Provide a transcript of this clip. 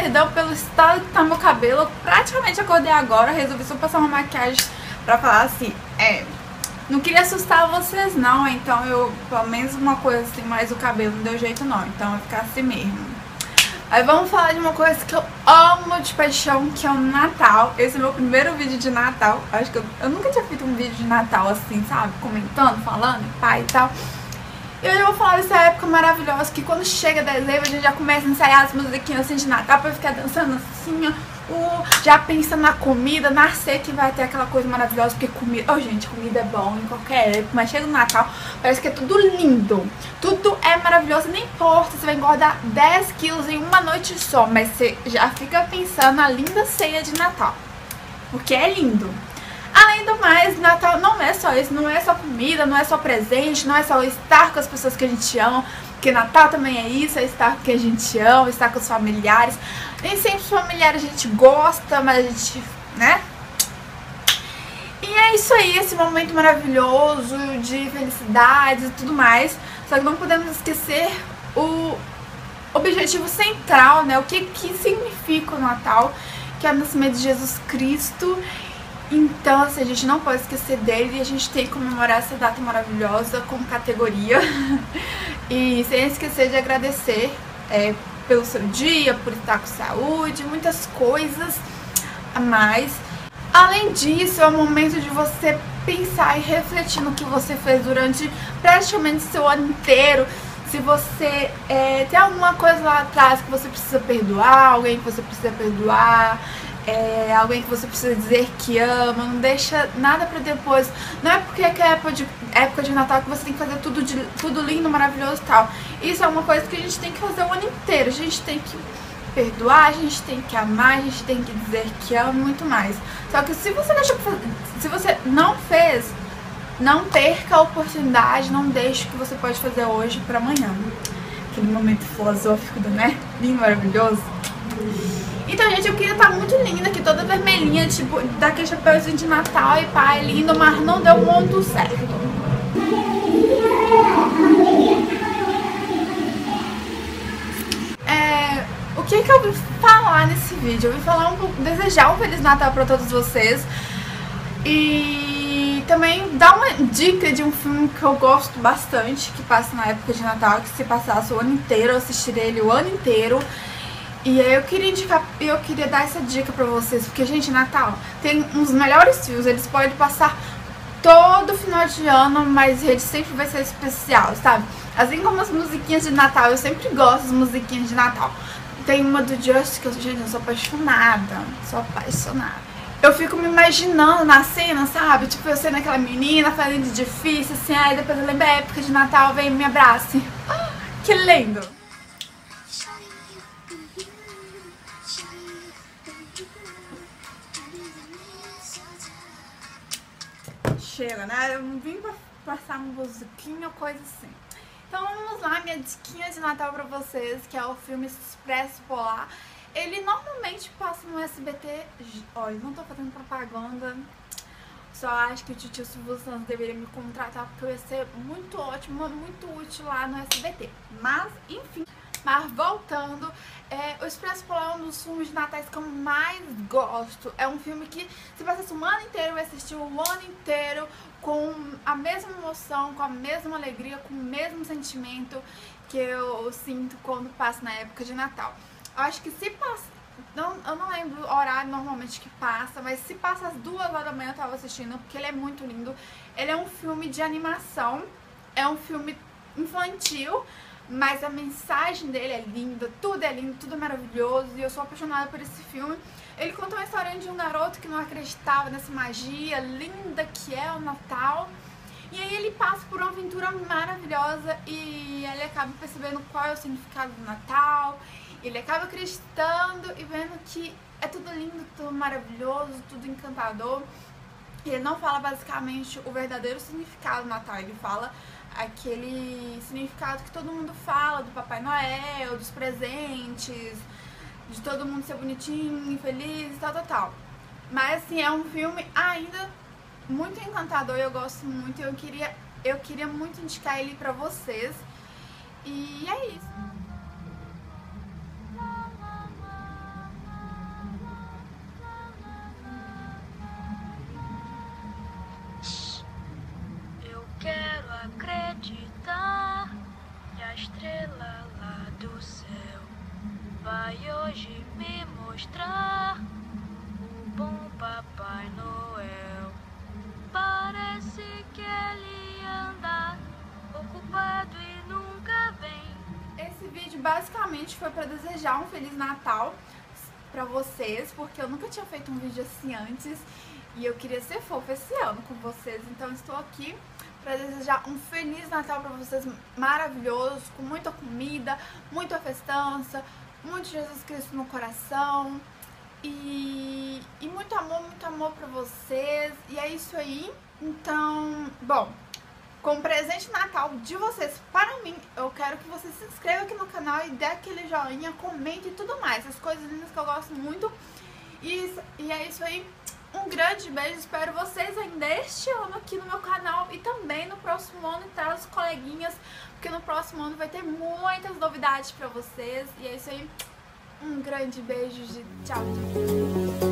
perdão pelo estado que tá meu cabelo. Eu praticamente acordei agora, resolvi só passar uma maquiagem pra falar assim, não queria assustar vocês não, então eu, pelo menos uma coisa assim, mas o cabelo não deu jeito não, então vai ficar assim mesmo. Aí vamos falar de uma coisa que eu amo de paixão, que é o Natal. Esse é meu primeiro vídeo de Natal. Acho que eu nunca tinha feito um vídeo de Natal assim, sabe? Comentando, falando, pai e tal. E hoje eu vou falar dessa época maravilhosa, que quando chega dezembro a gente já começa a ensaiar as musiquinhas assim de Natal pra ficar dançando assim, ó. Já pensa na comida, na ceia que vai ter aquela coisa maravilhosa, porque comida... Oh, gente, comida é bom em qualquer época, mas chega no Natal, parece que é tudo lindo. Tudo é maravilhoso, não importa, você vai engordar 10 quilos em uma noite só, mas você já fica pensando na linda ceia de Natal, porque é lindo. Além do mais, Natal não é só isso, não é só comida, não é só presente, não é só estar com as pessoas que a gente ama, porque Natal também é isso, é estar com quem a gente ama, estar com os familiares. Nem sempre os familiares a gente gosta, mas a gente, né? E é isso aí, esse momento maravilhoso de felicidades e tudo mais. Só que não podemos esquecer o objetivo central, né? O que significa o Natal, que é o nascimento de Jesus Cristo. Então, assim, a gente não pode esquecer dele e a gente tem que comemorar essa data maravilhosa com categoria. E sem esquecer de agradecer pelo seu dia, por estar com saúde, muitas coisas a mais. Além disso, é o momento de você pensar e refletir no que você fez durante praticamente seu ano inteiro. Se você tem alguma coisa lá atrás que você precisa perdoar, alguém que você precisa perdoar, alguém que você precisa dizer que ama, não deixa nada pra depois. Não é porque é época de Natal que você tem que fazer tudo lindo, maravilhoso e tal. Isso é uma coisa que a gente tem que fazer o ano inteiro. A gente tem que perdoar, a gente tem que amar, a gente tem que dizer que ama e muito mais. Só que se você não fez, não perca a oportunidade, não deixe o que você pode fazer hoje pra amanhã. Aquele momento filosófico, né? Lindo, maravilhoso. Então, gente, eu queria estar muito linda aqui, toda vermelhinha, tipo, daquele chapéuzinho de Natal e pai, lindo, mas não deu muito certo. O que eu vim falar nesse vídeo? Eu vim falar desejar um Feliz Natal pra todos vocês. E também dar uma dica de um filme que eu gosto bastante, que passa na época de Natal, que se passasse o ano inteiro, eu assistiria ele o ano inteiro. E aí eu queria dar essa dica pra vocês, porque, gente, Natal tem uns melhores filmes, eles podem passar todo final de ano, mas ele sempre vai ser especial, sabe? Assim como as musiquinhas de Natal, eu sempre gosto das musiquinhas de Natal. Tem uma do Just, que eu sou apaixonada, Eu fico me imaginando na cena, sabe? Tipo, eu sendo aquela menina fazendo difícil, assim, aí depois eu lembro a época de Natal, vem e me abrace. Que lindo! Chega, né? Eu não vim pra passar uma musiquinha ou coisa assim. Então vamos lá, minha diquinha de Natal pra vocês, que é o filme Expresso Polar. Ele normalmente passa no SBT. Olha, não tô fazendo propaganda. Só acho que o tio Silvio Santos deveria me contratar, porque eu ia ser muito ótimo, muito útil lá no SBT. Mas, enfim. Mas voltando, o Expresso Polar é um dos filmes de Natais que eu mais gosto. É um filme que, se passasse um ano inteiro, eu ia assistir o ano inteiro com a mesma emoção, com a mesma alegria, com o mesmo sentimento que eu sinto quando passa na época de Natal. Eu acho que se passa... eu não lembro o horário normalmente que passa, mas se passa às 2h da manhã eu tava assistindo, porque ele é muito lindo. Ele é um filme de animação, é um filme infantil, mas a mensagem dele é linda, tudo é lindo, tudo é maravilhoso, e eu sou apaixonada por esse filme. Ele conta uma história de um garoto que não acreditava nessa magia linda que é o Natal, e aí ele passa por uma aventura maravilhosa e ele acaba percebendo qual é o significado do Natal, ele acaba acreditando e vendo que é tudo lindo, tudo maravilhoso, tudo encantador. Ele não fala basicamente o verdadeiro significado do Natal, ele fala aquele significado que todo mundo fala, do Papai Noel, dos presentes, de todo mundo ser bonitinho, feliz e tal. Mas assim, é um filme ainda muito encantador e eu gosto muito, e eu queria muito indicar ele pra vocês. E é isso. vai hoje me mostrar o bom Papai Noel. Parece que ele anda ocupado e nunca vem. Esse vídeo basicamente foi para desejar um Feliz Natal pra vocês, porque eu nunca tinha feito um vídeo assim antes e eu queria ser fofa esse ano com vocês, então estou aqui para desejar um Feliz Natal para vocês maravilhoso, com muita comida, muita festança, muito Jesus Cristo no coração e muito amor pra vocês, e é isso aí. Então, bom, como presente de Natal de vocês para mim, eu quero que vocês se inscrevam aqui no canal e dê aquele joinha, comente e tudo mais, as coisas lindas que eu gosto muito. E é isso aí, um grande beijo, espero vocês ainda este ano aqui no meu canal e também no próximo ano, e traz os coleguinhas, porque no próximo ano vai ter muitas novidades pra vocês. E é isso aí, um grande beijo, tchau.